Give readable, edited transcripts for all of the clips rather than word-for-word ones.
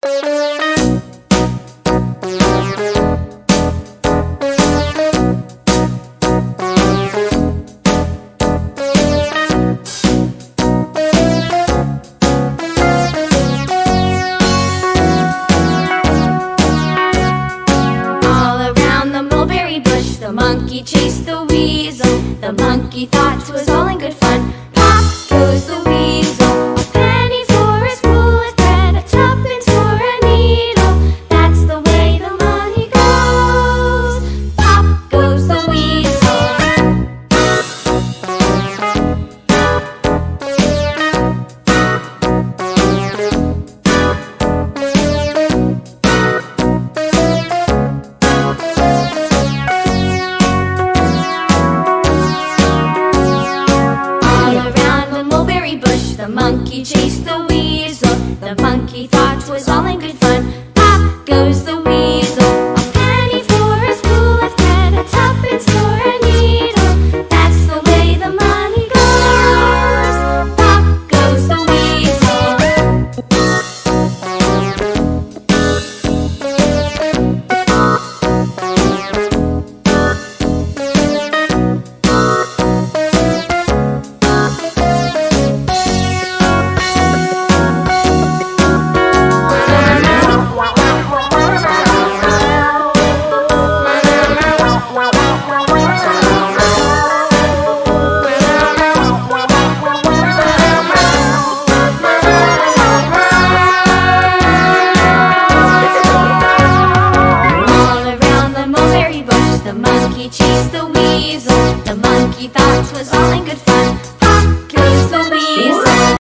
The monkey chased the weasel. The monkey thought 'twas all in good fun. Pop goes the weasel. A penny for a spool of thread, a tuppence for a needle. That's the way the money goes. Pop goes the weasel. The monkey chased the weasel. The monkey thought 'twas all in good fun. Pop goes the weasel. A penny for a spool of thread, a tuppence for a needle. That's the way the money goes. Pop goes the weasel. The monkey chased the weasel. The monkey thought 'twas all in good fun. Pop goes the weasel.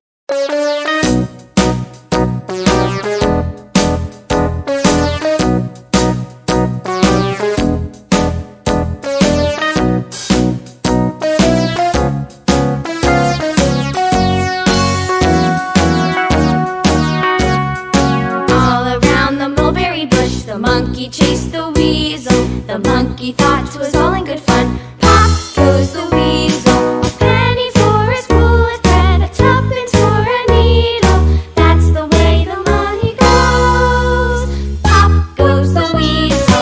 All around the mulberry bush, the monkey chased the weasel. The monkey thought 'twas all in good fun. Pop goes the weasel. A penny for a spool of thread, a tuppence for a needle. That's the way the money goes. Pop goes the weasel.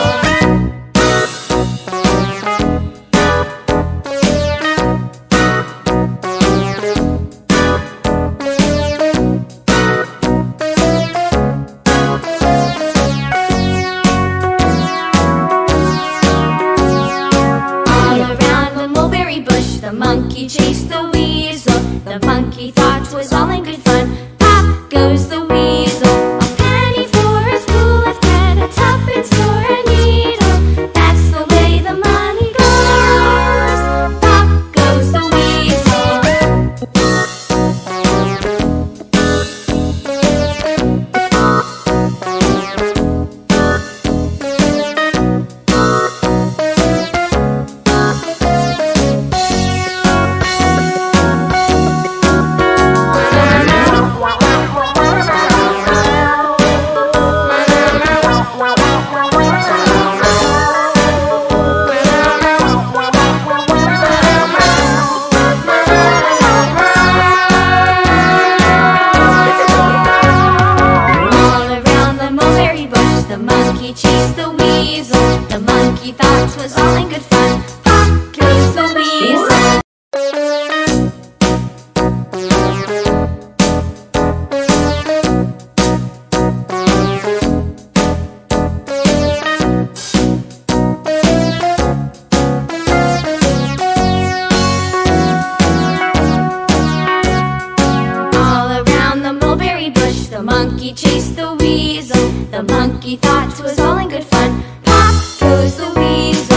The monkey chased the weasel. The monkey thought 'twas all in good fun. Pop goes the weasel. A penny for a spool of thread, a tuppence for a needle. That's the way the money goes. Pop goes the weasel. The monkey chased the weasel. The monkey thought 'twas all in good fun. Pop goes the weasel. All around the mulberry bush, the monkey chased the weasel. The monkey thought 'twas all in good fun. Pop goes the weasel.